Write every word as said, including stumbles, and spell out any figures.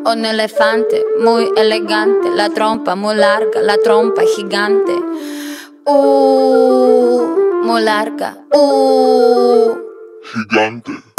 un elefante muy elegante, la trompa muy larga, la trompa gigante. Uh, muy larga. Uh. Gigante.